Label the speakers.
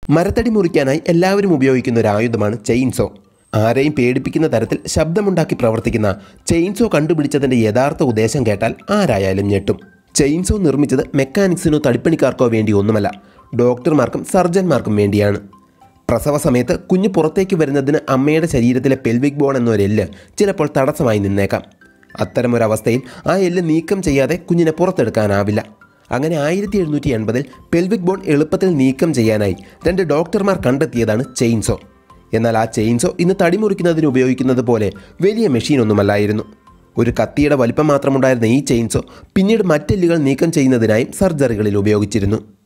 Speaker 1: മരത്തടി മുറിക്കാനായി എല്ലാവരും ഉപയോഗിക്കുന്ന ഒരു ആയുധമാണ് ചെയിൻസോ. ആരെയും പേടിപ്പിക്കുന്ന തരത്തിൽ ശബ്ദമുണ്ടാക്കി പ്രവർത്തിക്കുന്ന ചെയിൻസോ കണ്ടുപിടിച്ചതിൻ്റെ യഥാർത്ഥ ഉദ്ദേശം കേട്ടാൽ ആരായാലും ഞെട്ടും. ചെയിൻസോ നിർമ്മിച്ചത് മെക്കാനിക്സിനോ തടിപ്പണിക്കാർക്കോ വേണ്ടി ഒന്നുമല്ല, ഡോക്ടർമാർക്കും സർജന്മാർക്കും വേണ്ടിയാണ്. പ്രസവ സമയത്ത് കുഞ്ഞ് പുറത്തേക്ക് വരുന്നതിന് അമ്മയുടെ ശരീരത്തിലെ പെൽവിക് ബോൺ എന്നൊരു എല്ല് ചിലപ്പോൾ തടസ്സമായി നിന്നേക്കാം. അത്തരമൊരവസ്ഥയിൽ ആ എല്ല് നീക്കം ചെയ്യാതെ കുഞ്ഞിനെ പുറത്തെടുക്കാനാവില്ല. അങ്ങനെ 1780-ൽ പെൽവിക് ബോൺ എളുപ്പത്തിൽ നീക്കം ചെയ്യാനായി 2 ഡോക്ടർമാർ കണ്ടെത്തിയതാണ് ചെയിൻസോ. എന്നാൽ ആ ചെയിൻസോ ഇന്ന് തടി മുറിക്കുന്നതിന് ഉപയോഗിക്കുന്നത് പോലെ വലിയ മെഷീനൊന്നുമല്ലായിരുന്നു. ഒരു കത്തിയുടെ വലിപ്പം മാത്രമുണ്ടായിരുന്ന ഈ ചെയിൻസോ പിന്നീട് മറ്റെല്ലുകൾ നീക്കം ചെയ്യുന്നതിനായും സർജറികളിൽ ഉപയോഗിച്ചിരുന്നു.